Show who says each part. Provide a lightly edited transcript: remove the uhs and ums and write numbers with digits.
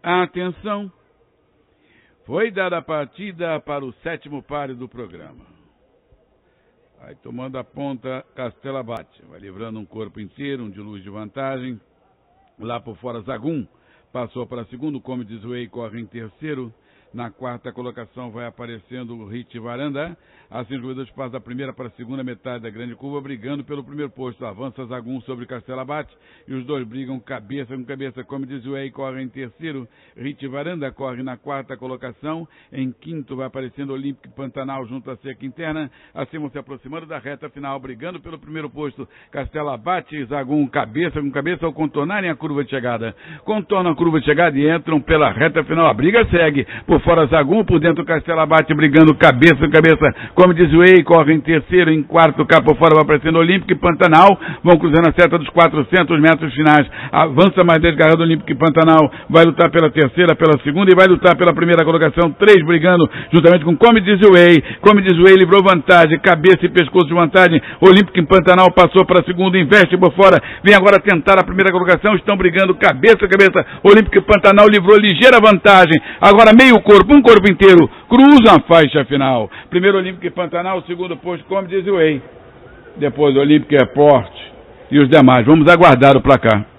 Speaker 1: Atenção! Foi dada a partida para o 7º páreo do programa. Vai tomando a ponta Castelo Abate. Vai livrando um corpo inteiro, um de luz de vantagem. Lá por fora Zagum. Passou para segundo, Comedy Zway corre em terceiro. Na quarta colocação vai aparecendo o Hit Varanda. Assim os corredores passam da primeira para a segunda metade da grande curva, brigando pelo primeiro posto. Avança Zagum sobre Castelo Abate e os dois brigam cabeça com cabeça. Comedy Zway corre em terceiro. Hit Varanda corre na quarta colocação. Em quinto vai aparecendo Olímpico Pantanal junto à Seca Interna. Assim vão se aproximando da reta final, brigando pelo primeiro posto. Castelo Abate e Zagum cabeça com cabeça ao contornarem a curva de chegada. Contornam a curva de chegada e entram pela reta final. A briga segue. Por fora Zagum, por dentro Castelo Abate brigando cabeça com cabeça. Comedy Zway corre em terceiro, em quarto cá por fora vai aparecendo Olímpico e Pantanal, vão cruzando a seta dos 400 metros finais. Avança mais desgarrado Olímpico e Pantanal, vai lutar pela terceira, pela segunda e vai lutar pela primeira colocação. Três brigando juntamente com Comedy Zway. Comedy Zway livrou vantagem, cabeça e pescoço de vantagem. Olímpico e Pantanal passou para a segunda, investe por fora, vem agora tentar a primeira colocação, estão brigando cabeça a cabeça. Olímpico e Pantanal livrou ligeira vantagem, agora meio corpo, um corpo inteiro, cruzam a faixa final. Primeiro Olímpico e Pantanal, segundo posto Comedy Zway. Depois Olímpico e Esporte e os demais. Vamos aguardar o placar.